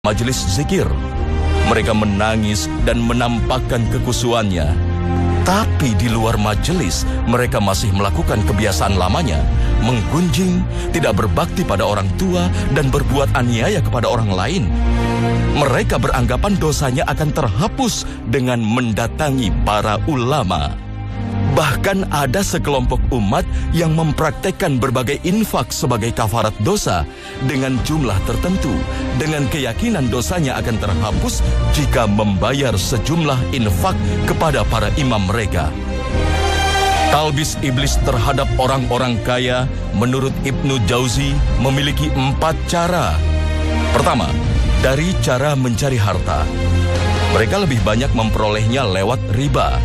majelis zikir. Mereka menangis dan menampakkan kekusuannya. Tapi di luar majelis, mereka masih melakukan kebiasaan lamanya, menggunjing, tidak berbakti pada orang tua, dan berbuat aniaya kepada orang lain. Mereka beranggapan dosanya akan terhapus dengan mendatangi para ulama. Bahkan ada sekelompok umat yang mempraktekkan berbagai infak sebagai kafarat dosa dengan jumlah tertentu, dengan keyakinan dosanya akan terhapus jika membayar sejumlah infak kepada para imam mereka. Talbis iblis terhadap orang-orang kaya menurut Ibnu Jauzi memiliki 4 cara. Pertama, dari cara mencari harta. Mereka lebih banyak memperolehnya lewat riba.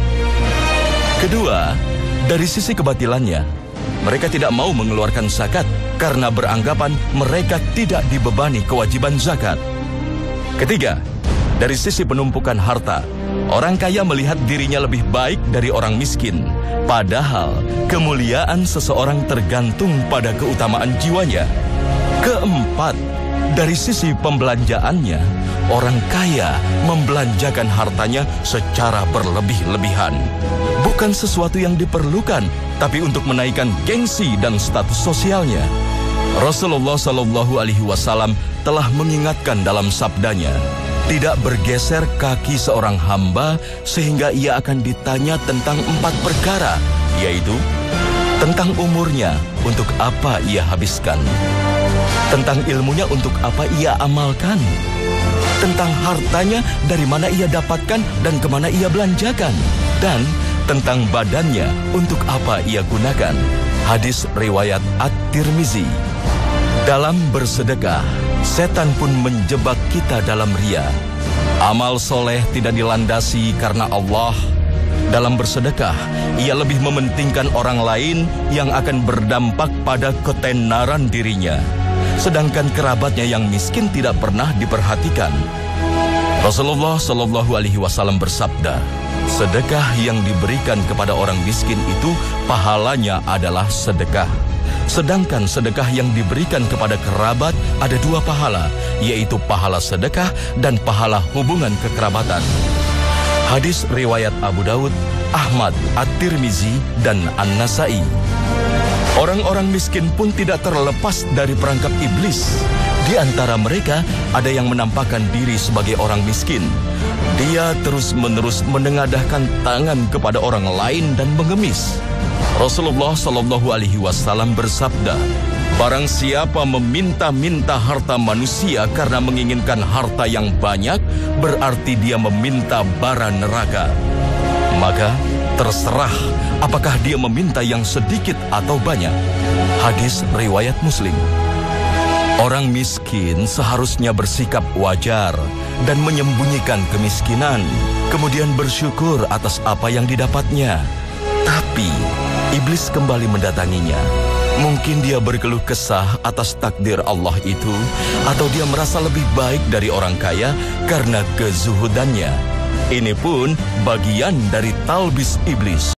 Kedua, dari sisi kebatilannya, mereka tidak mau mengeluarkan zakat karena beranggapan mereka tidak dibebani kewajiban zakat. Ketiga, dari sisi penumpukan harta, orang kaya melihat dirinya lebih baik dari orang miskin, padahal kemuliaan seseorang tergantung pada keutamaan jiwanya. Keempat, dari sisi pembelanjaannya, orang kaya membelanjakan hartanya secara berlebih-lebihan. Bukan sesuatu yang diperlukan, tapi untuk menaikkan gengsi dan status sosialnya. Rasulullah SAW telah mengingatkan dalam sabdanya, tidak bergeser kaki seorang hamba sehingga ia akan ditanya tentang 4 perkara, yaitu tentang umurnya, untuk apa ia habiskan, tentang ilmunya, untuk apa ia amalkan, tentang hartanya, dari mana ia dapatkan dan kemana ia belanjakan, dan tentang badannya, untuk apa ia gunakan. Hadis riwayat At-Tirmizi. Dalam bersedekah, setan pun menjebak kita dalam riya. Amal soleh tidak dilandasi karena Allah. Dalam bersedekah, ia lebih mementingkan orang lain yang akan berdampak pada ketenaran dirinya. Sedangkan kerabatnya yang miskin tidak pernah diperhatikan. Rasulullah SAW bersabda, sedekah yang diberikan kepada orang miskin itu pahalanya adalah sedekah. Sedangkan sedekah yang diberikan kepada kerabat ada 2 pahala, yaitu pahala sedekah dan pahala hubungan kekerabatan. Hadis riwayat Abu Daud, Ahmad, At-Tirmizi, dan An-Nasai. Orang-orang miskin pun tidak terlepas dari perangkap iblis. Di antara mereka ada yang menampakkan diri sebagai orang miskin. Dia terus-menerus menengadahkan tangan kepada orang lain dan mengemis. Rasulullah SAW bersabda, barang siapa meminta-minta harta manusia karena menginginkan harta yang banyak, berarti dia meminta bara neraka. Maka terserah apakah dia meminta yang sedikit atau banyak. Hadis riwayat Muslim. Orang miskin seharusnya bersikap wajar dan menyembunyikan kemiskinan, kemudian bersyukur atas apa yang didapatnya. Tapi iblis kembali mendatanginya. Mungkin dia berkeluh kesah atas takdir Allah itu, atau dia merasa lebih baik dari orang kaya karena kezuhudannya. Ini pun bagian dari talbis iblis.